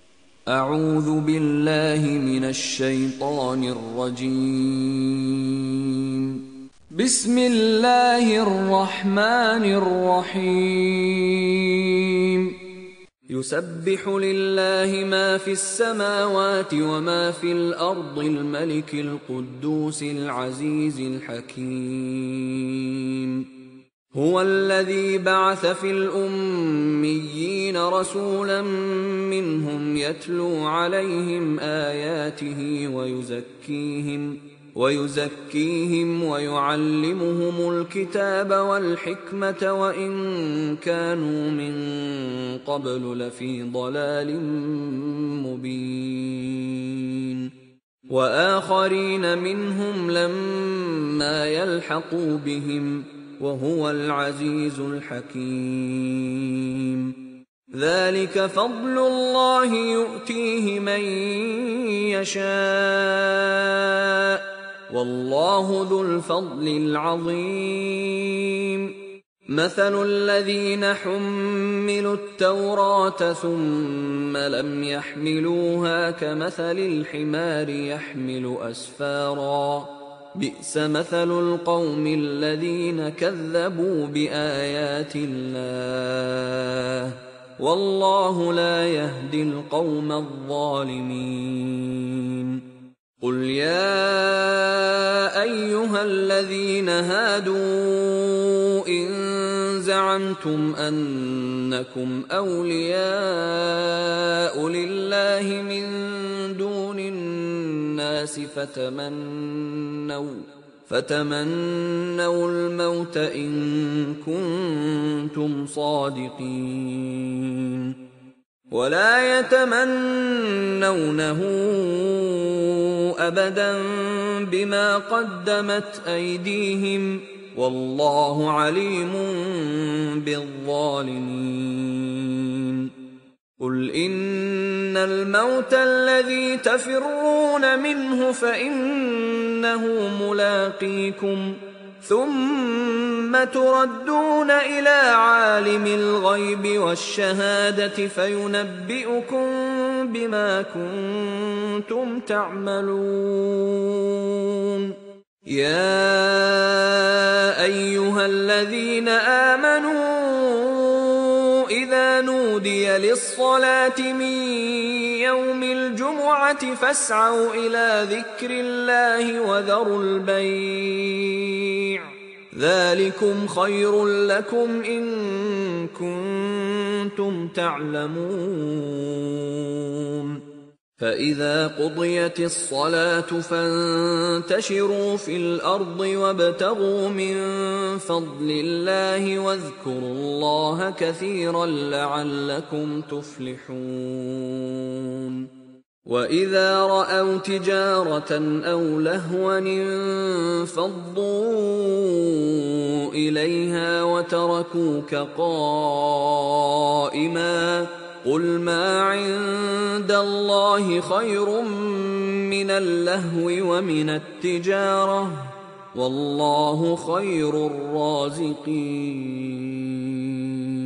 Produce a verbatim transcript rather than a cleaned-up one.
أعوذ بالله من الشيطان الرجيم. بسم الله الرحمن الرحيم. يسبح لله ما في السماوات وما في الأرض الملك القدوس العزيز الحكيم. هو الذي بعث في الأميين رسولا منهم يتلو عليهم آياته ويزكيهم ويزكيهم ويعلمهم الكتاب والحكمة وإن كانوا من قبل لفي ضلال مبين. وآخرين منهم لما يلحقوا بهم وهو العزيز الحكيم. ذلك فضل الله يؤتيه من يشاء والله ذو الفضل العظيم. مثل الذين حملوا التوراة ثم لم يحملوها كمثل الحمار يحمل أسفارا بئس مثل القوم الذين كذبوا بآيات الله والله لا يهدي القوم الظالمين. قل يا أيها الذين هادوا إن زعمتم أنكم أولياء لله من دون الناس فتمنوا فتمنوا الموت إن كنتم صادقين ولا يتمنونه أبدا بما قدمت أيديهم والله عليم بالظالمين. قل إن الموت الذي تفرون منه فإنه ملاقيكم ثم تردون إلى عالم الغيب والشهادة فينبئكم بما كنتم تعملون. يا أيها الذين آمنوا إذا نودي للصلاة من يوم الجمعة فاسعوا إلى ذكر الله وذروا البيع ذلكم خير لكم إن كنتم تعلمون. فإذا قضيت الصلاة فانتشروا في الأرض وابتغوا من فضل الله واذكروا الله كثيرا لعلكم تفلحون. وإذا رأوا تجارة أو لهوا انفضوا إليها وتركوك قائما قل ما عند الله خير من اللهو ومن التجارة والله خير الرازقين.